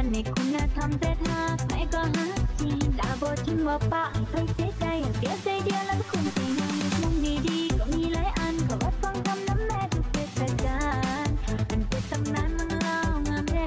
มันในคุณธรรมแต่ถ้าใครก็หาจริงจะบอกถึงว่าป้าใครเสียใจเสียใจเดียวแล้วก็คุณใจยังมุมดีๆก็มีหลายอันขอวัดฟังคำน้ำแม่ทุกเทศกาลมันเป็นตำนานมันเล่างามแท้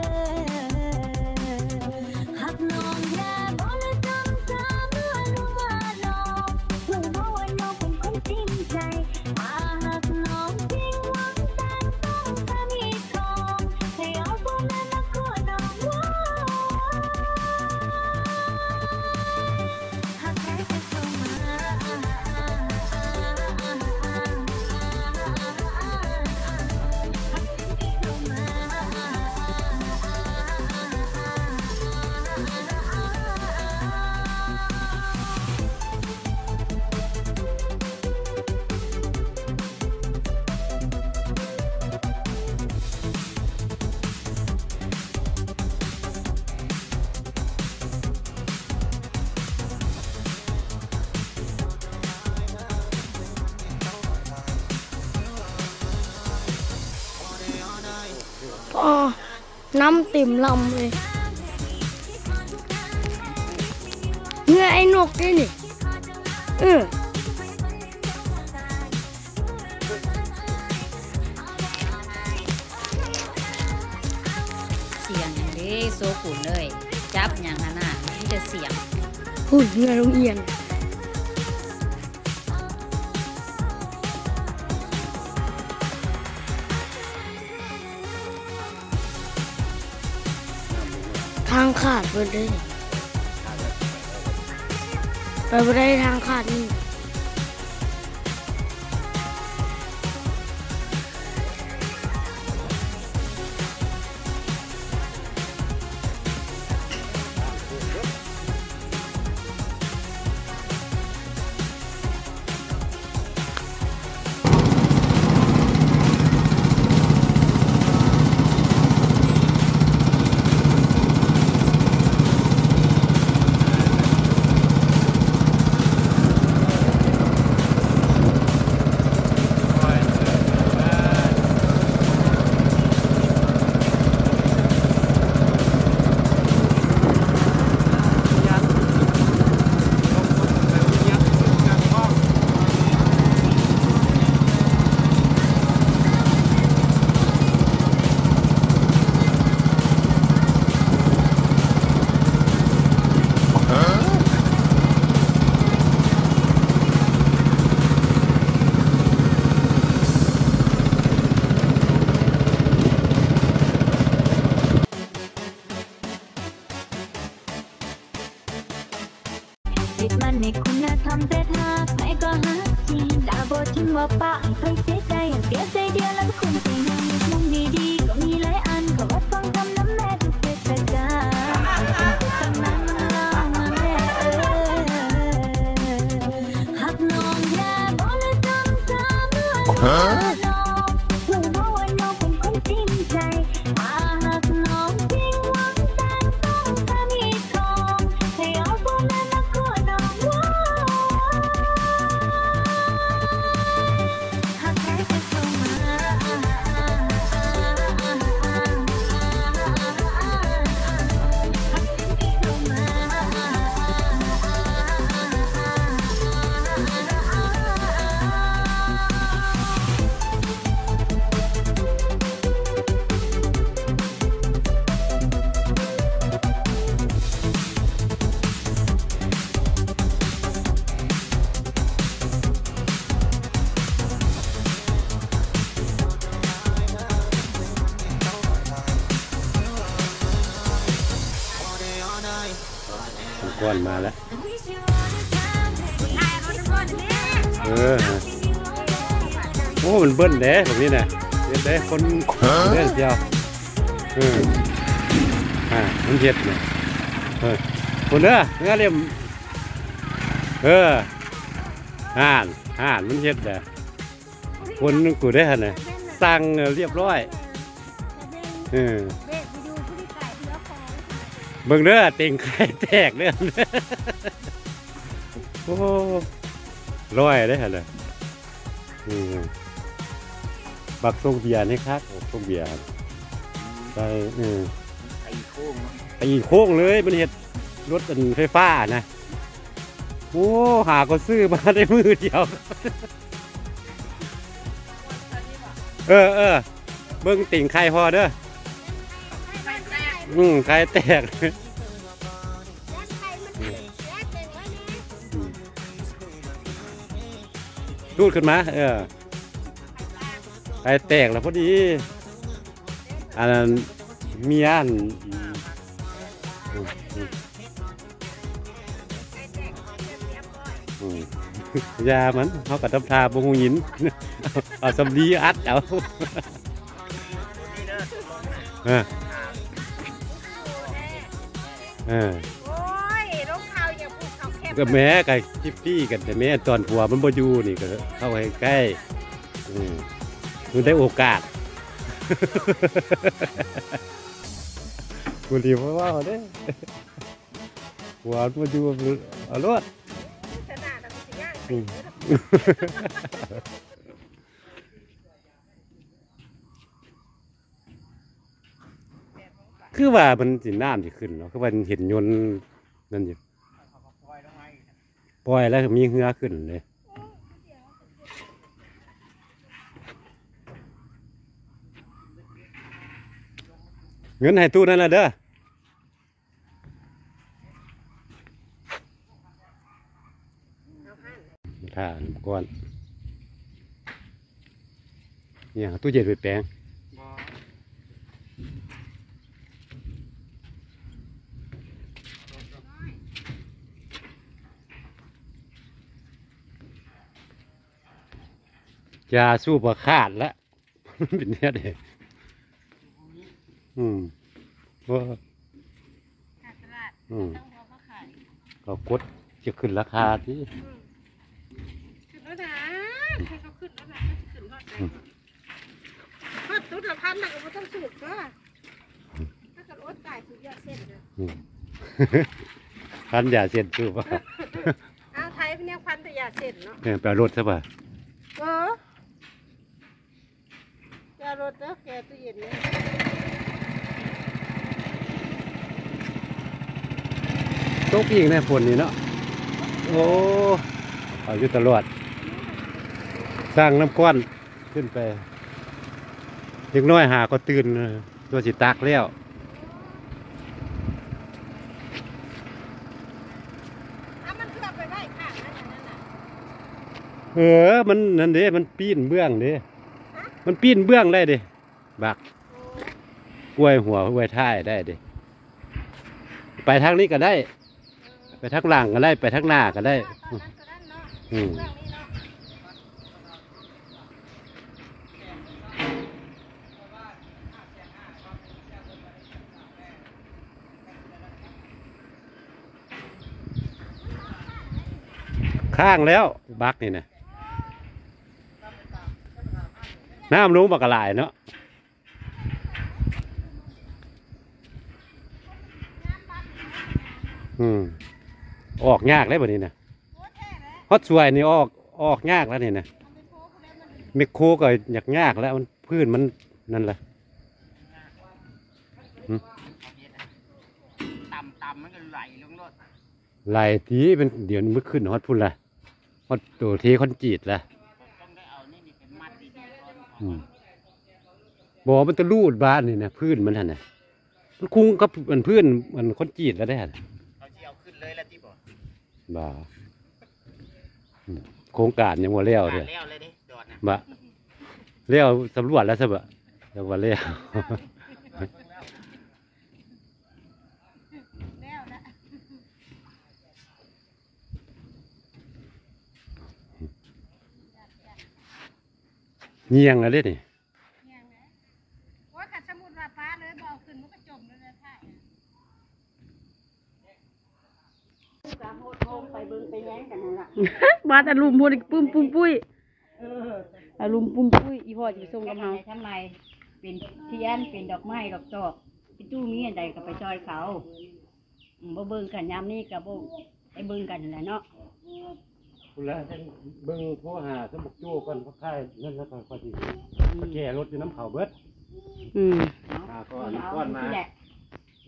หักน้องแค่บอกและจำจำเมื่อรู้ว่าน้องรู้ว่าน้องเป็นคนจริงใจมาหักน้องจริงหวังแต่ต้องการมีทองให้เอาตัวแม่มาขอน้องว่าหักแท้จะเข้ามาอ๋อน้ำติ่มลำเลยเนี่ยไอ้นกนี่เสียงอย่างนี้โซขุนเลยจับอย่างนั้นน่ะที่จะเสียงหุ่นเนี่ยลุงเอียนทางขาดไปเลยไปไม่ได้ทางขาดนี่มันในคุณธรรมแต่ถ้าใครก็หาจริงจะบอกถึงว่าป้าใครเสียใจเสียใจเดียวแล้วก็คุณใจยังมุมดีๆก็มีหลายอันขอวัดฟังคำน้ำแม่ทุกเทศกาลตำนานมันเล่างามแท้หักน้องแค่บอกและจำจำเมื่อรู้ว่าน้องเป็นคนจริงใจมาหักน้องจริงหวังแต่ต้องการมีทองให้เอาตัวแม่มาขอน้องว่าหักแท้จะเข้ามาก้อนมาแล้วโอ้มันเบิ้ลเด้แบบนี้นะเด้คนเรื่องเดียวมันเจ็ดเนี่ยคนเด้อเงี้ยเรียมมันเจ็ดเด้อคนกูได้ฮะเนี่ยสั่งเรียบร้อยเบิ่งเด้อติ่งไข่แตกเด้อโอ้ร้อยได้ฮะเลยบักส่งเบียร์นี่ครับส่งเบียร์ใช่ไข่ตีโค้งเลยมันเห็ดรถไฟฟ้านะโอ้หาก็ซื้อมาได้มือเดียวเบิ่งติ่งไข่พอเด้อไข่แตกรูดขึ้นมาไข่แตกแล้วพอดีอันนั้นเมียนยามันเขากับทำทาบงหินเอาสำลีอัดเอาโอ้ยรองเท้าอย่าพูดเขาแคบก็แม้กับจิปปี้กันแต่แม่ตอนผัวมันบ่อยู่นี่ก็เข้าไปใกล้มันได้โอกาสกูรีบว่าเด้ผัวมันอยู่เอารถคือว่ามันสิน้ำจะขึ้นเนาะคือว่าเห็นยนต์นั่นอยู่ปล่อยแล้วมีเหือขึ้นเลยเงินให้ตู้นั่นแหละเด้อท่าก้อนเนี่ยตู้เย็นไปแปลงยาสู้ประขาดแล้วเป็นเนี้ยเด็กว่าเขากดจะขึ้นราคาที่ขึ้นแล้วนะให้เขาขึ้นแล้วนะขึ้นทอดตุ๊ดละพันนะก็ไม่ต้องสูบก็ถ้าเกิดอดตายสุดยอดเส้นเลยพันยาเส้นสู้ป่ะเอาไทยเป็นเนี่ยพันแต่ยาเส้นเนาะแปลรถใช่ป่ะแกรถแล้วแกตู้เย็นเนี่ยตกอีกในฝนนี่เนาะโอ้เอาอยู่ตลอดสร้างน้ำก้อนขึ้นไปเด็กน้อยหาก็ตื่นตัวสิตักแล้วมันเกือบไปได้ค่ะมันนั่นเด้มันปีนเบื้องเด้มันปีนเบื้องได้เด้บักกล้วยหัวกล้วยท้ายได้เด้ไปทางนี้ก็ได้ไปทางหลังก็ได้ไปทางหน้าก็ได้ข้างแล้วบักนี่นะน้ำรู้บักกะลายเนาะออกยากเลยแบบนี้นะฮอตสวยนี่ออกยากแล้วนี่นะเมคโครก็อยากยากแล้วมันพื้นมันนั่นแหละต่ำมันก็ไหลลงรถไหลทีเป็นเดี๋ยวมันขึ้นฮอตพุ่นละฮอตตัวทีคอนจีดละบอกมันจะรูดบ้านนี่นะพื้นมันน่ะมันคุ้งกับมันพื้นมันคอนจีดแล้วได้เขาเชี่ยวขึ้นเลยแล้วที่บอกบ่าโครงการยังว่าเลี้ยวเลยบ่าเลี้ยวสำรวจแล้วสิบ่ะยังว่าเลี้ยวเงียงอะไรนี่ว่าขัดสมุดว่าฟ้าเลยบอกขึ้นมันก็จมเลยนะท่านมาแต่ลุมพูดปุ้มปุ้มปุ้ยลุมปุ้มปุ้ยอีพ่อจะส่งกับเฮาทำไรเป็นเทียนเป็นดอกไม้ดอกจอกเป็นตู้มีอะไรก็ไปจอยเขาบ่เบิ่งกันยามนี้กับบ่ไปเบิ่งกันนั่นแหละเนาะคุณแล้วเบิ่งโทรหาสมุกโจ้กันเขาค่ายนั่นแล้วก็พอดีแก่รถอยู่น้ำเขาเบิดก้อนมา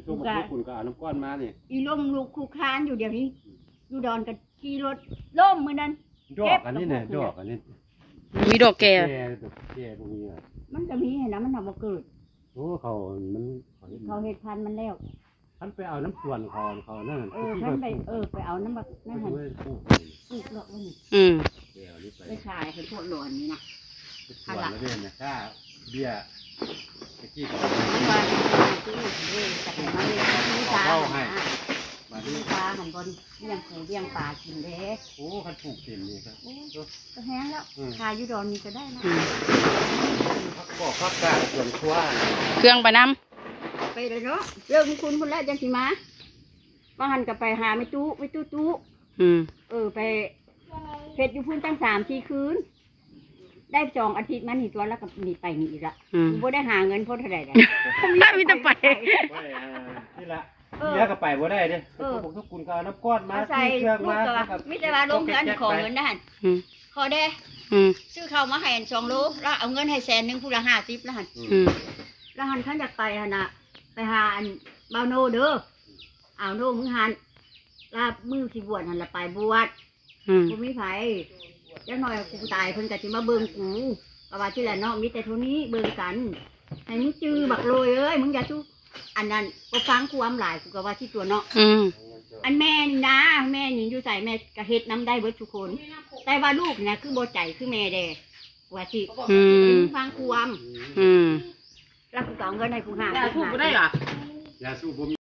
ทุกคนก็เอาน้ำก้อนมานี่อีล่มลูกคู่ค้านอยู่เดี๋ยวนี้อยู่ดอนกับขี่รถล่มมื้อนั้นดอกอันนี้เนี่ยดอกอันนี้มีดอกแก่แก่ตรงนี้อ่ะมันก็มีให้นะมันทำบ่เกิดโอ้เขามันเห็นเขาเฮ็ดพันธุ์มันแล้วท่านไปเอาน้ำส่วนเขานั่นท่านไปไปเอาน้ำบักนั่นหั่นปลูกปลูกดอกมันนี่อืมเดี๋ยวนี้ไปไปขายให้พวกหลอนนี่นะส่วนแล้วเนี่ยค่าเบี้ยตะกี้ก็มันว่าที่เว้ยแต่ให้มาเลี้ยงลูกค้ามาดิลูกค้าหันบนเลี้ยงปูเลี้ยงปลากินเด้โอ้คันปลูกเต็มนี่ครับก็แห้งแล้วขายอยู่ดอนนี่ก็ได้นะพักบอกพักกาส่วนครัวเครื่องไปน้ไปเลยเนาะเริ่มคุณพุ่นแล้วจังสิมาว่าหันกับไปหาไม่ตู้ำไปเพชรอยู่พุ่นตั้ง3-4 คืน ได้จองอาทิตย์มันนี่ตัวแล้วก็นี่ไปนี่อีกละบ่ได้หาเงินเพราะเท่าไหร่เลยมีแต่ไปนี่ละเลี้ยก็ไปบ่ได้เด้พวกทุกคนก็น้ำก้อนมาใส่เครื่องลูกมาก็มิแต่ว่าลงเงินขอเงินได้อืมขอได้อืมซื้อข้าวมาให้2 โลแล้วเอาเงินให้100,000ผู้ละ50แล้วหั่นอืมแล้วหันขันอยากไปหั่นน่ะไปหาอันเบาโนเด้อเอาโนมึงหันลามือสิบวชหันละไปบวชอืมกูมีไผจักหน่อยกูตายเพิ่นก็สิมาเบิ่งกูก็ว่าที่แหละเนาะมีแต่เท่านี้เบิ่งกันให้มึงจื้อบักโลยเอ้ยมึงอย่าสู้อันนั้นบ่ฟังความหลายกูก็ว่าที่ตัวเนาะอืมอันแม่นี่นะแม่นี่อยู่ใส่แม่ก็เฮ็ดน้ำได้เบิดทุกคน แต่ว่าลูกเนี่ยคือบ่ใจคือแม่เด้ว่าสิอืมมึงฟังความอืมแล้วกูก็เอาเงินให้กูหาถูกได้หรอยาสูบบ่มี